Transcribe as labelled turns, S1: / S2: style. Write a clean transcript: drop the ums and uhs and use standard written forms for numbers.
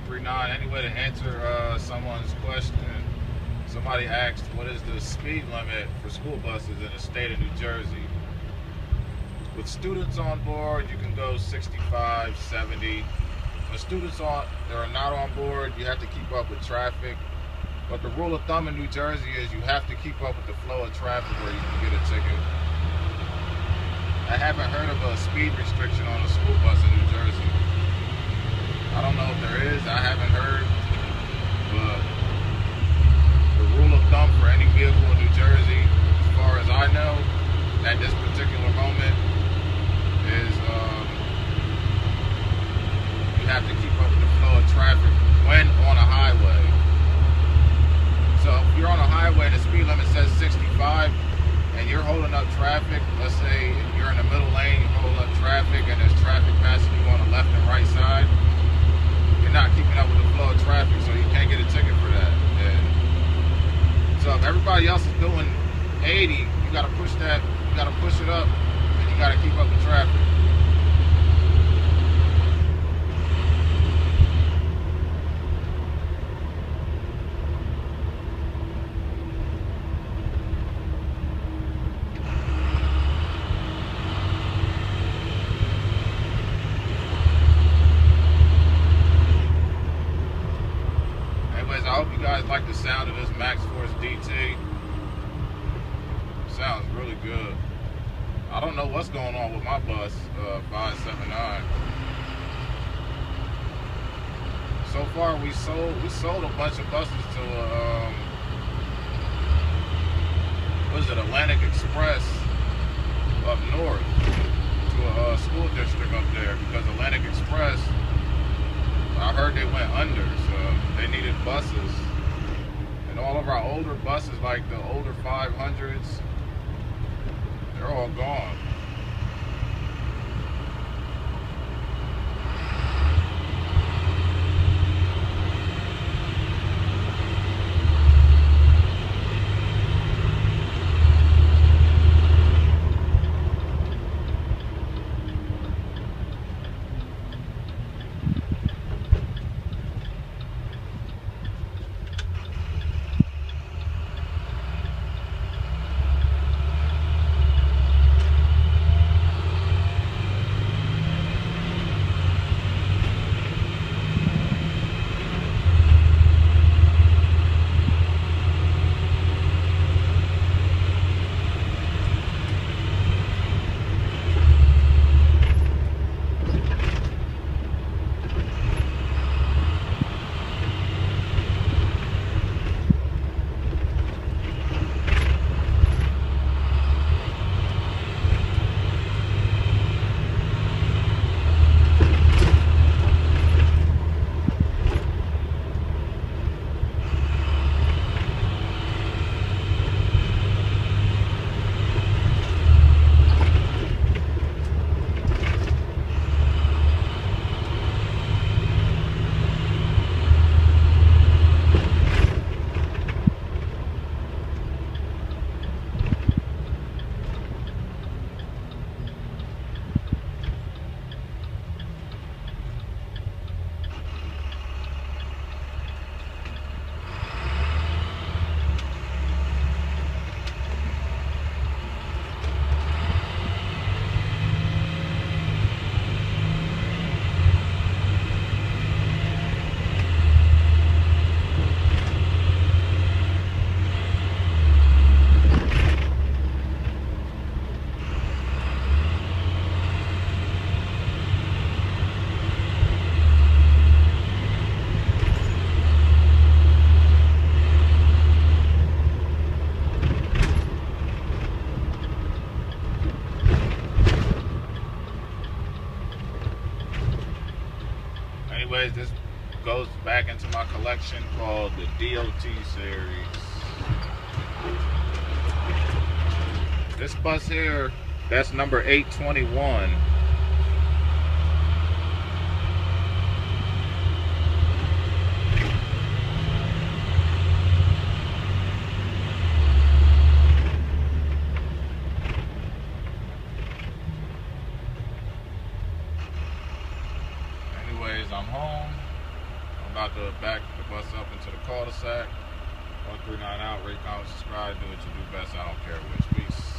S1: 139. Any way to answer someone's question? Somebody asked, what is the speed limit for school buses in the state of New Jersey? With students on board, you can go 65, 70. When students that are not on board, you have to keep up with traffic. But the rule of thumb in New Jersey is you have to keep up with the flow of traffic or you can get a ticket. I haven't heard of a speed restriction on a school bus in New Jersey. I don't know if there is, I haven't heard, but the rule of thumb for any vehicle in New Jersey, as far as I know, at this particular moment, is you have to keep up with the flow of traffic when on a highway. So if you're on a highway and the speed limit says 65 and you're holding up traffic, let's say you're in the middle lane, you're holding up traffic and there's traffic passing you on the left and right side, you're not keeping up with the flow of traffic, so you can't get a ticket for that. And so if everybody else is doing 80, you gotta push that, you gotta push it up, and you gotta keep up with traffic. I hope you guys like the sound of this Max Force DT. Sounds really good. I don't know what's going on with my bus, 579. So far, we sold a bunch of buses to what is it, Atlantic Express up north, to a school district up there, because Atlantic Express, I heard they went under, so they needed buses. And all of our older buses, like the older 500s, they're all gone. Anyways, this goes back into my collection called the DOT series. This bus here, that's number 821. I'm home. I'm about to back the bus up into the cul-de-sac. 139 out. Rate, comment, subscribe. Do what you do best. I don't care which. Peace.